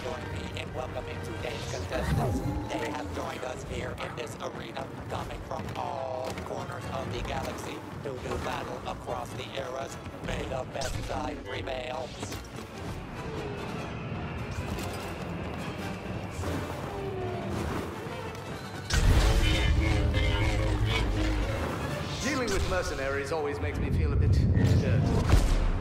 join me in welcoming today's contestants. They have joined us here in this arena, coming from all corners of the galaxy to do battle across the eras. May the best side prevail. Dealing with mercenaries always makes me feel a bit dirty.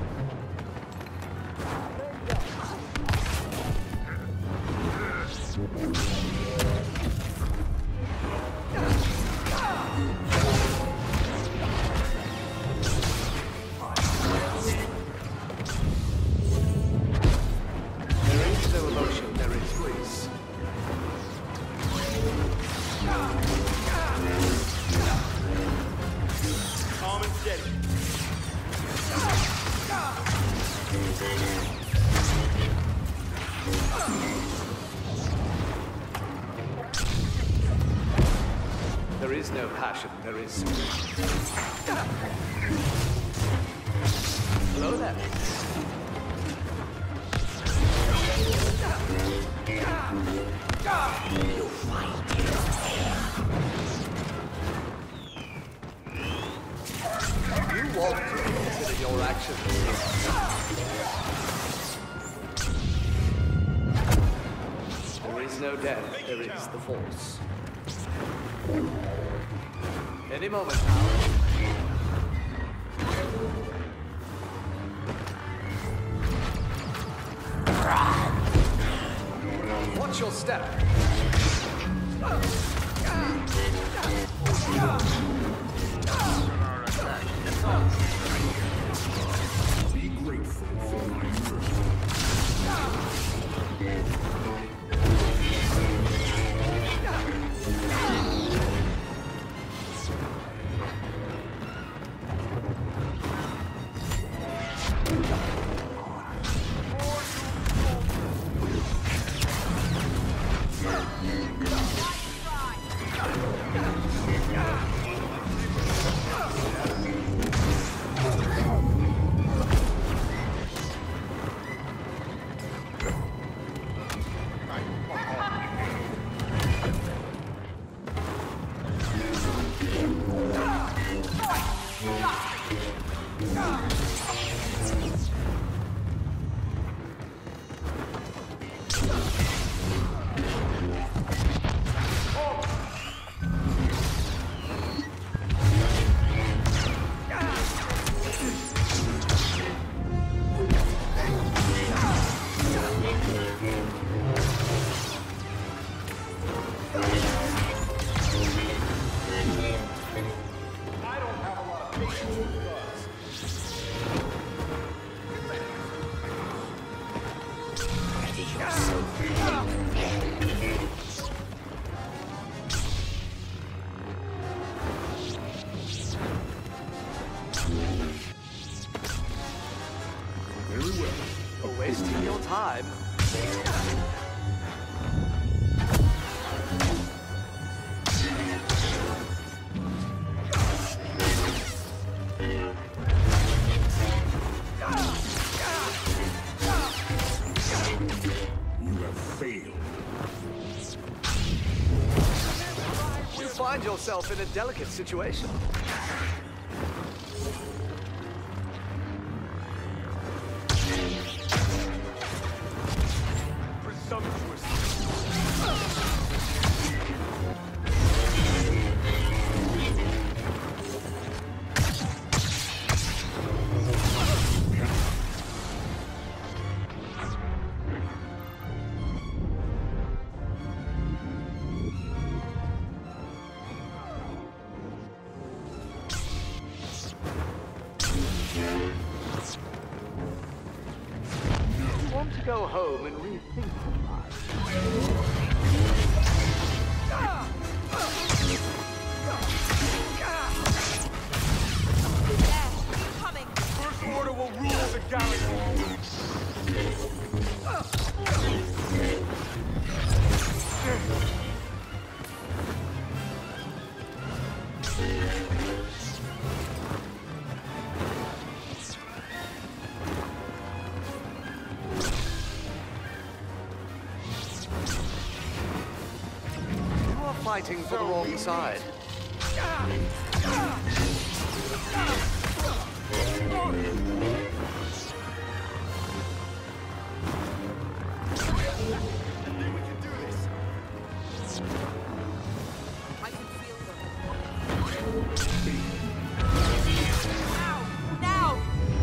There is no passion, there is... Hello there. You fight You want to consider your actions. There is no death, there is the Force. Any moment now. Watch your step. Be grateful for my mercy. Very well. Wasting your time. You have failed. You find yourself in a delicate situation. Want to go home and rethink your life. Coming. First Order will rule the galaxy. fighting for the wrong side. I can feel them. Now!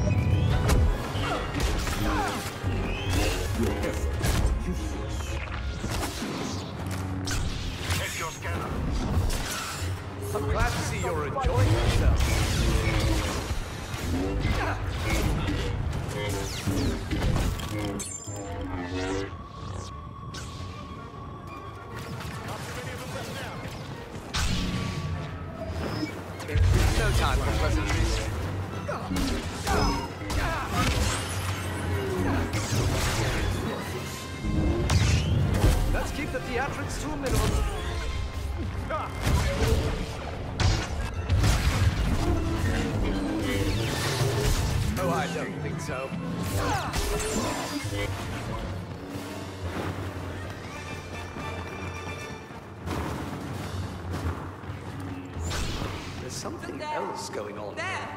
Your efforts are useless. Check your scanner. I'm glad to see you're enjoying yourself. No time for pleasantries. Let's keep the theatrics to a minimum. Oh, I don't think so. There's something else going on. There!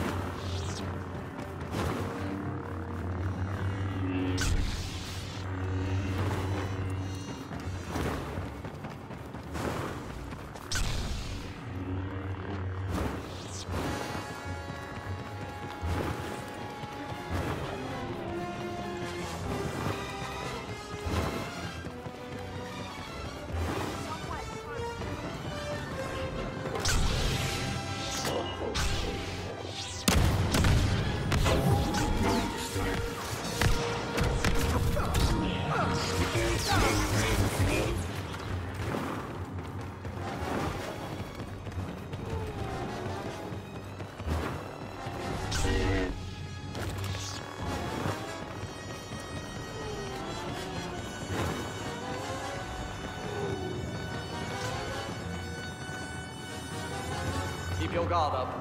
Keep your guard up.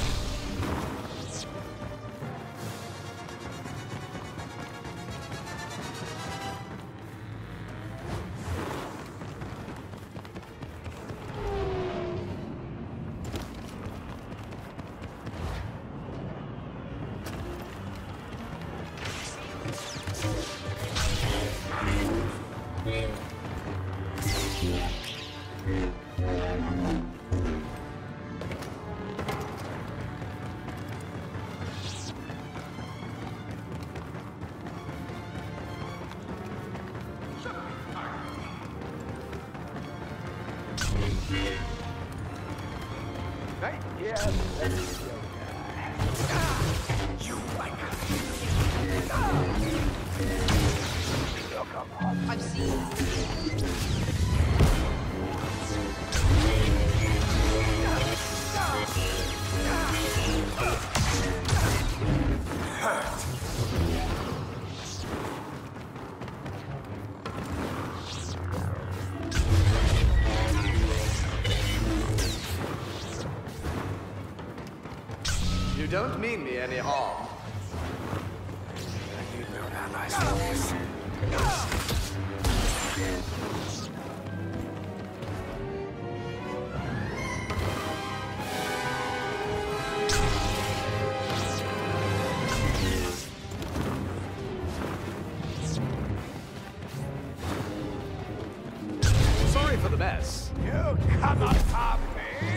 Hey, yeah, let's go. You like I've seen. You don't mean me any harm. You know how nice that is. Sorry for the mess. You come on top me.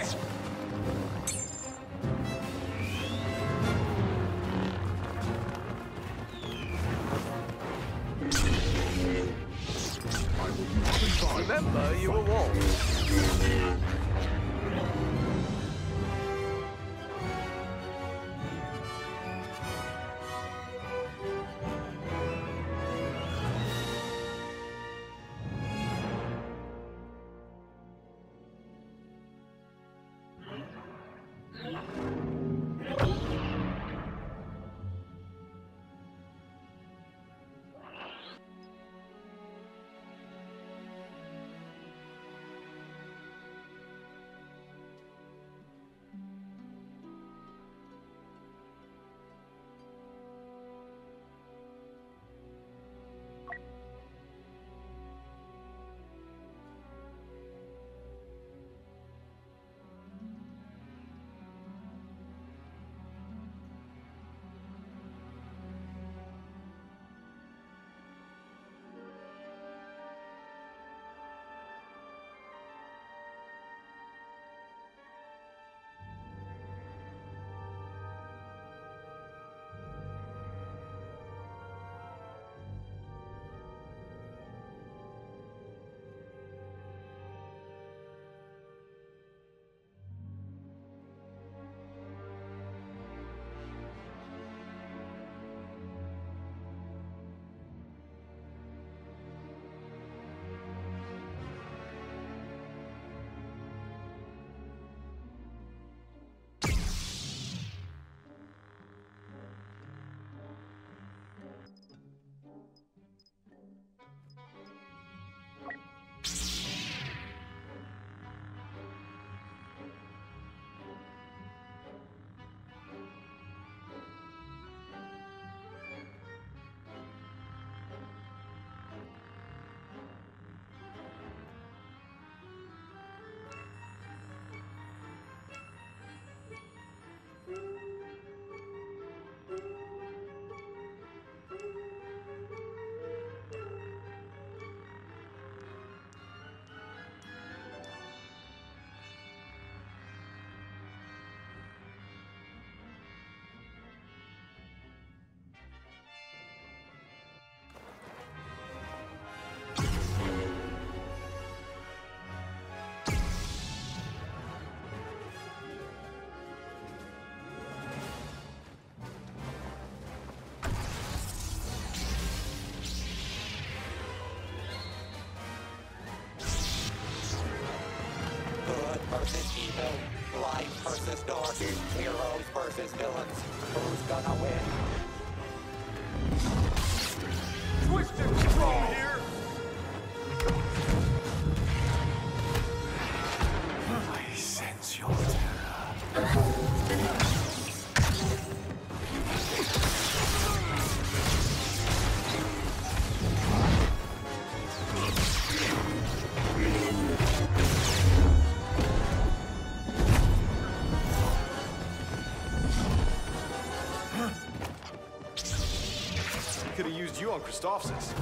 Remember, you were warned. versus evil, light versus dark, heroes versus villains. Who's gonna win? Twisted control here! I sense your terror. Could have used you on Christophsis.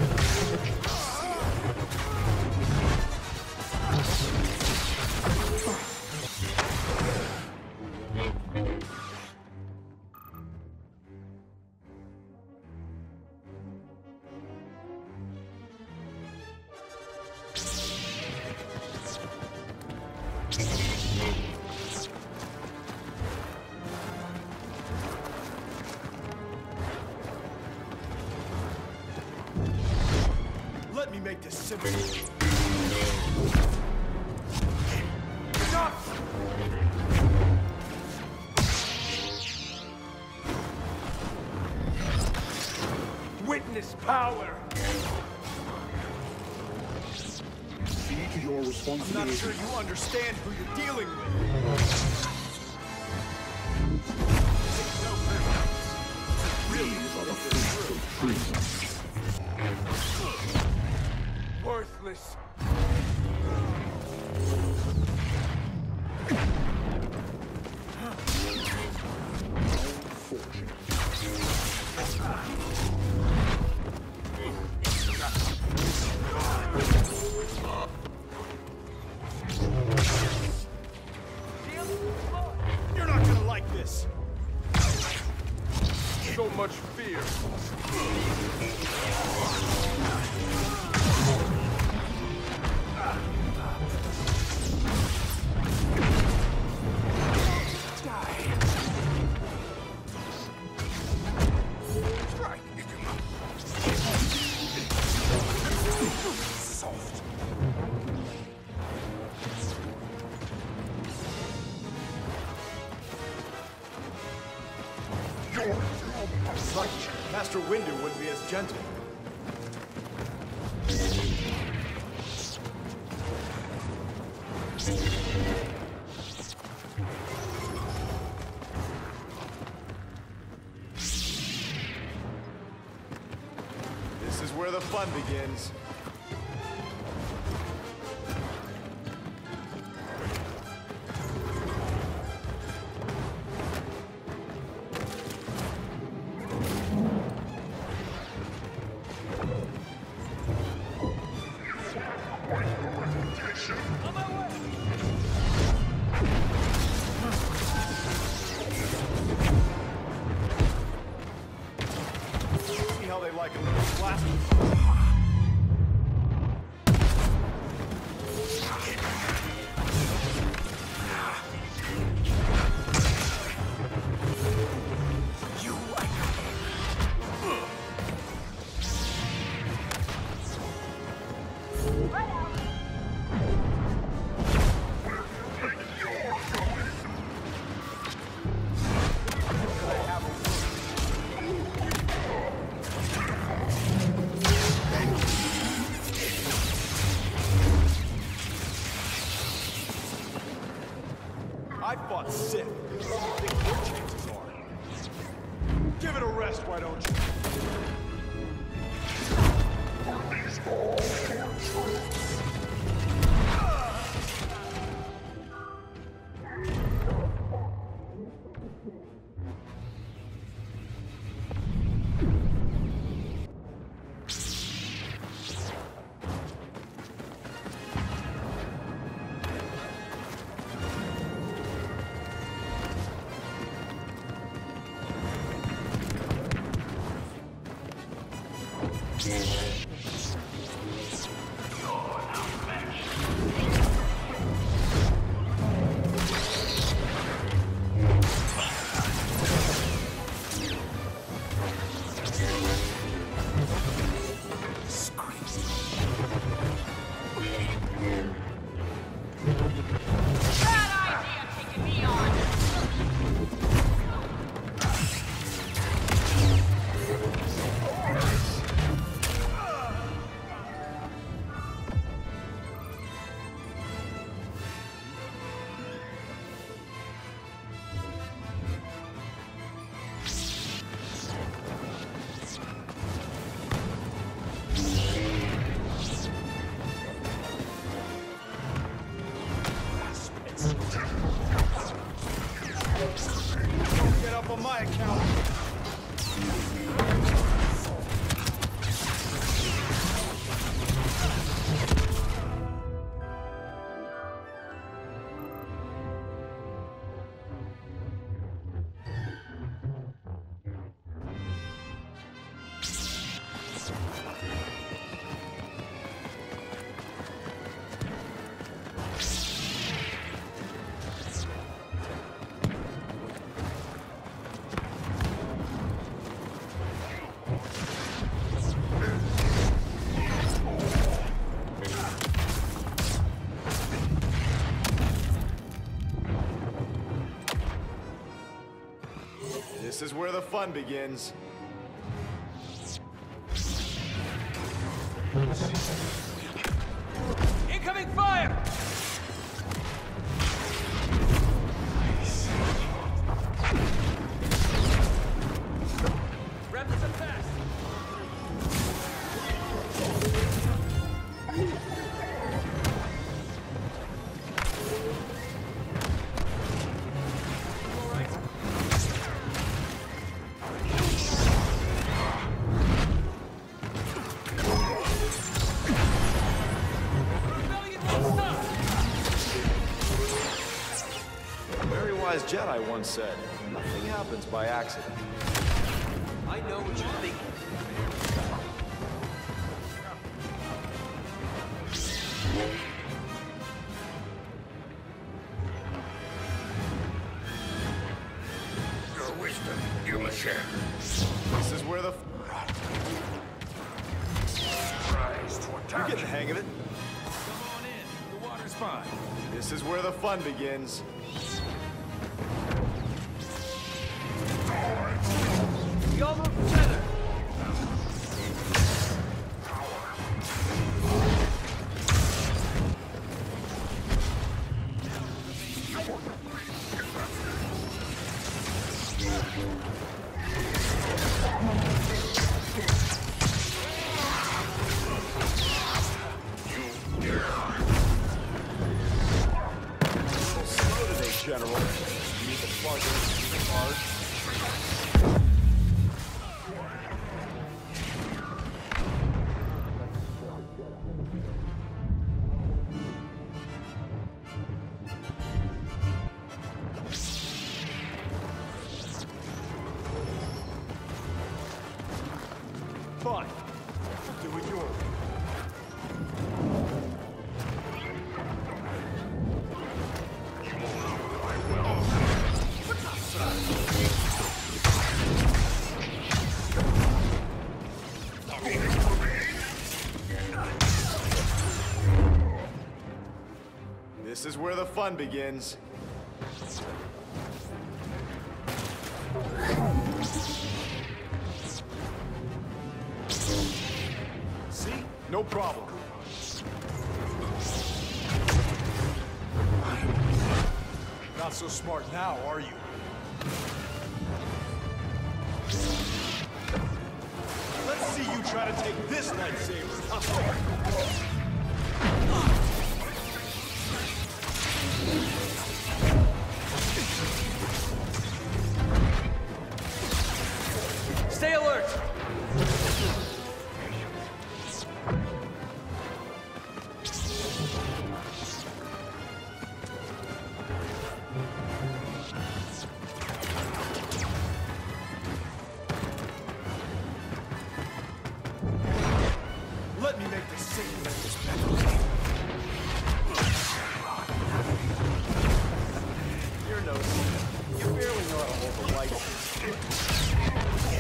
Let me make this simple. Enough! Witness power! See to your I'm responsibility. not sure you understand who you're dealing with. Take no prisoners. Really These are the fruits of treason. worthless. You're not gonna like this. So much fear. Like Master Winder wouldn't be as gentle. This is where the fun begins. See how they like a little blast. I fought Sith. What do you think your chances are? Give it a rest, why don't you? This is where the fun begins. Incoming fire! Wrap this up fast! Jedi once said, nothing happens by accident. I know what you're thinking. Your wisdom, you must share. This is where the... Rise to You attack. get the hang of it. Come on in. The water's fine. This is where the fun begins. We all move together. Slow today, General. You need to plug in hard. Fine. Do it your way. This is where the fun begins. See? No problem. Not so smart now, are you? Let's see you try to take this lightsaber. Stay alert! Let me make the signal at this battle. You're no saint. You barely know how to hold the lights.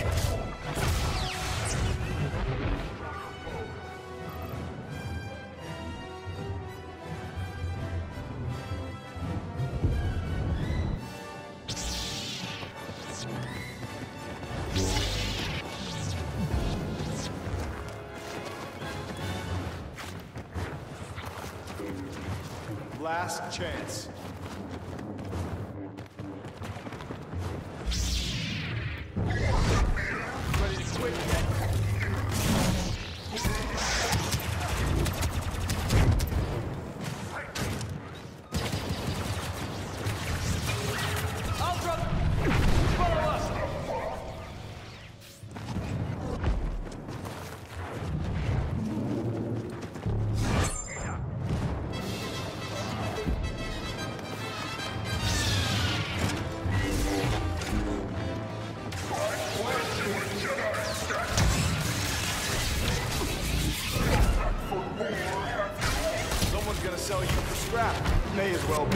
Last chance. Ready to quit yet? I'll drop. Follow us. Someone's gonna sell you for scrap. May as well be.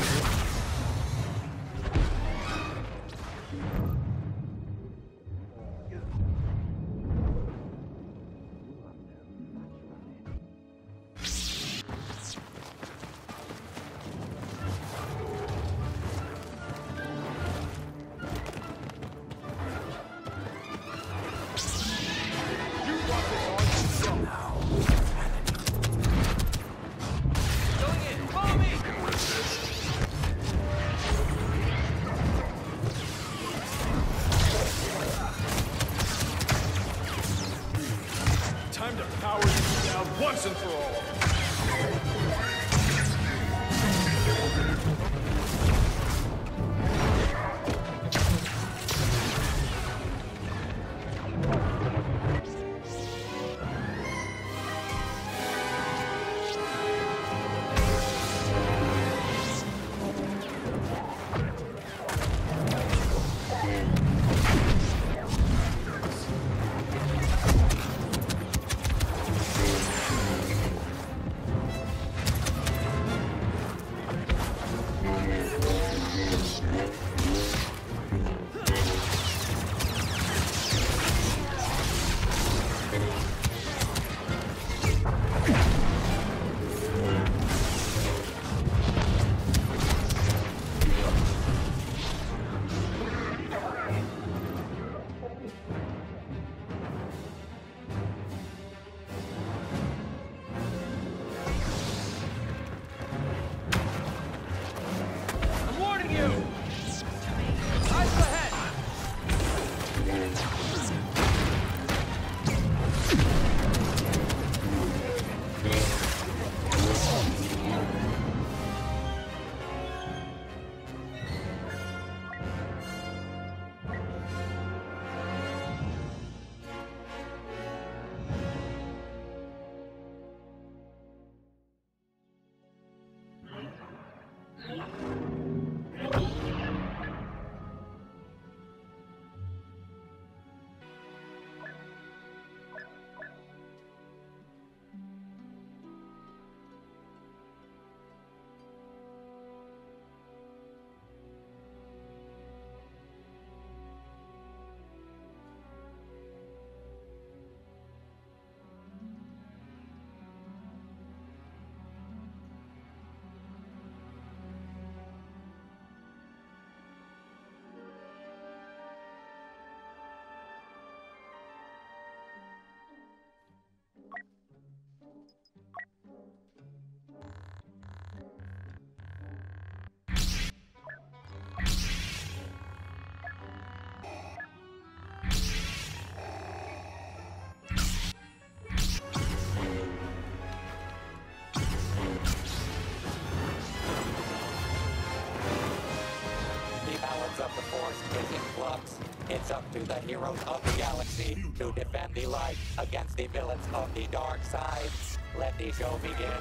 The Force is in flux. It's up to the heroes of the galaxy to defend the light against the villains of the dark side. Let the show begin.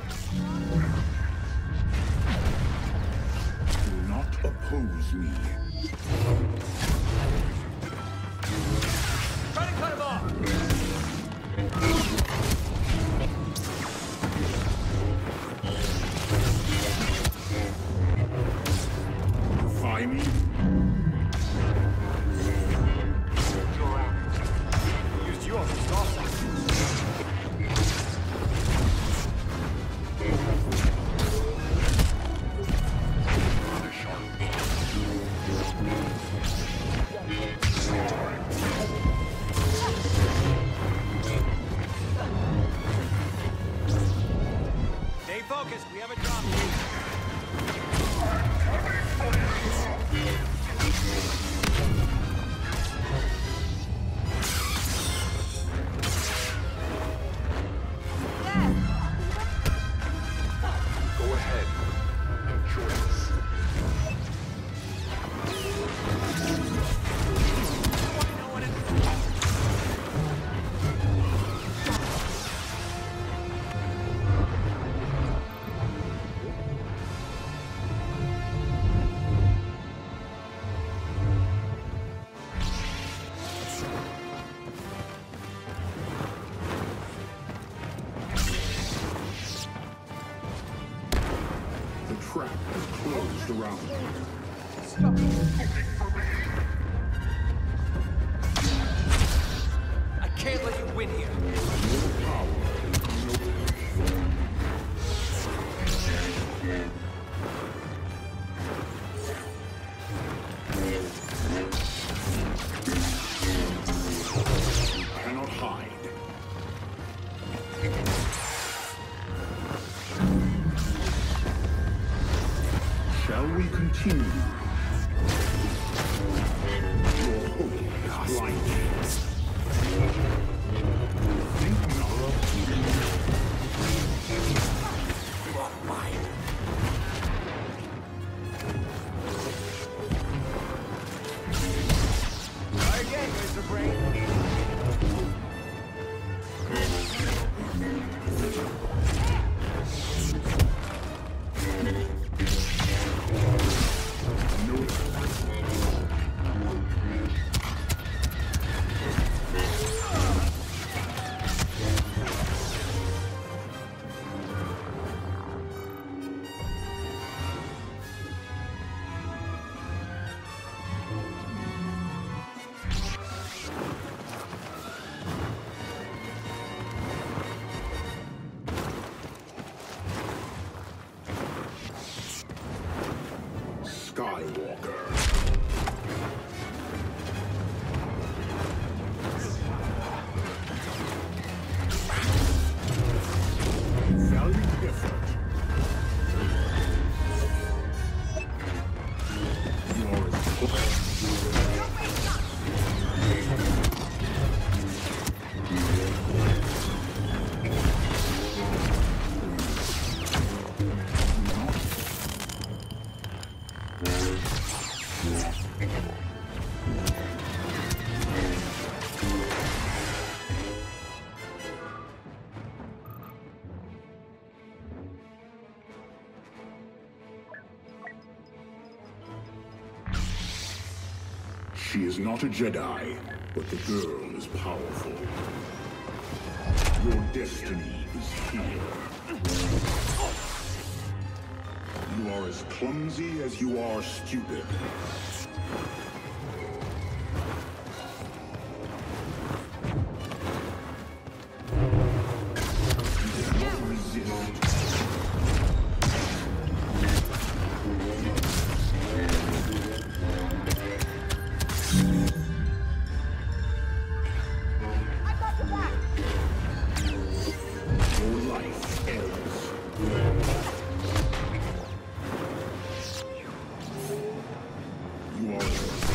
Do not oppose me. Try to cut him off! Defy me? Used you as a stop sign. Stay focused, we have a job to do. Go ahead. Enjoy this. The trap is closed around me. I can't let you win here. Your power is no You cannot hide. Shall we continue? Your hope is blinded. Think not. Try again, Mr. Brain. Skywalker. Valiant effort. You are as She is not a Jedi, but the girl is powerful. Your destiny is here. You are as clumsy as you are stupid. You cannot resist. Your life ends. You are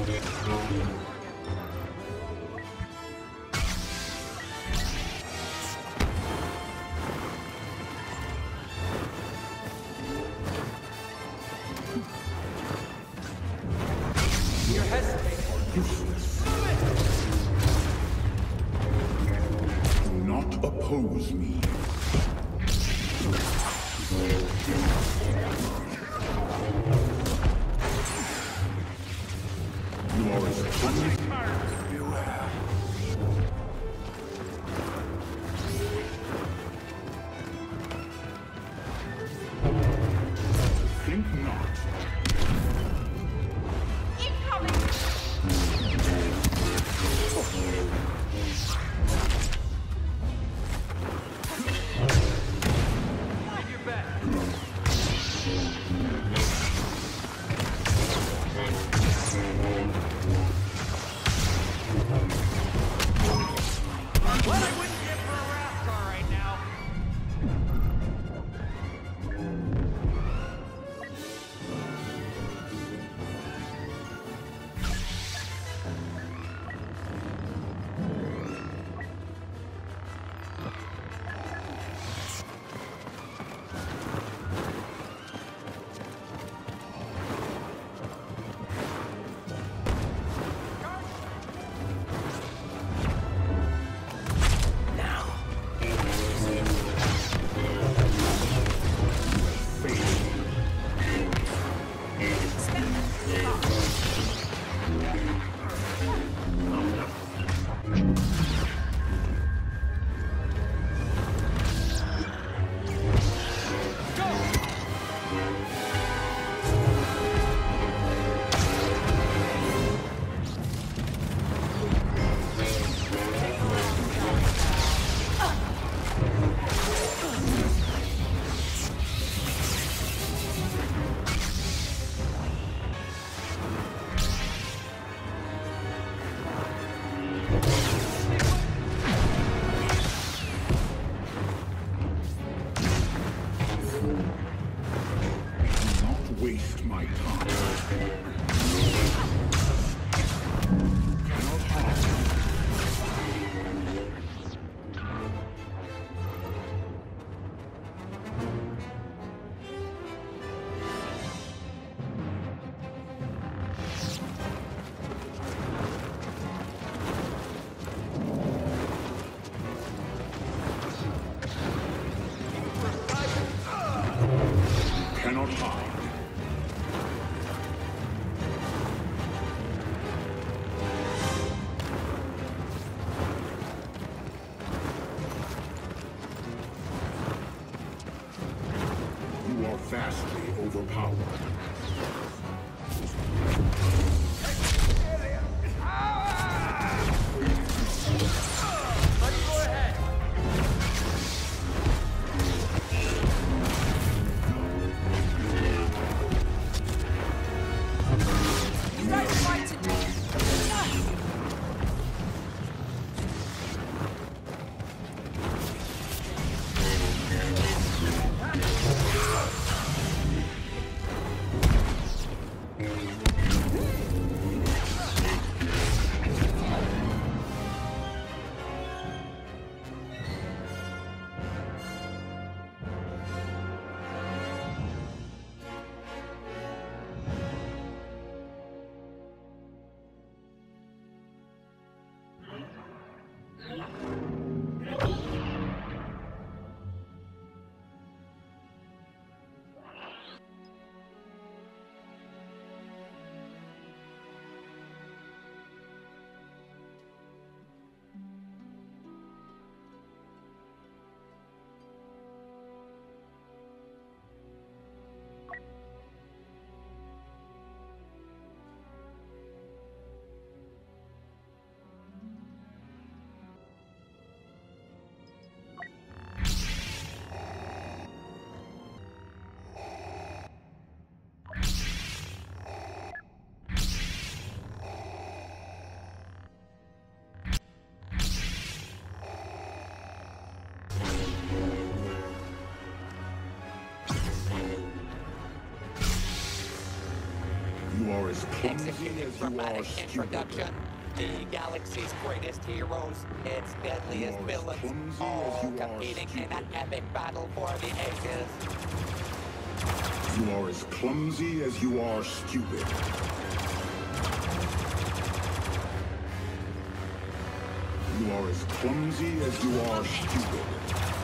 You're hesitating. Useless. Do not oppose me. You are as cunning. Beware. Think not. Leave your bet. What I wouldn't give for a raft car right now. Do not waste my time. Cannot harm. Cannot hide. You are vastly overpowered. Let's go ahead. You guys fight today. as clumsy Executed as you are dramatic stupid. introduction. The galaxy's greatest heroes, its deadliest You are as villains, clumsy as all you are competing in an stupid. epic battle for the ages. You are as clumsy as you are stupid. You are as clumsy as you are stupid.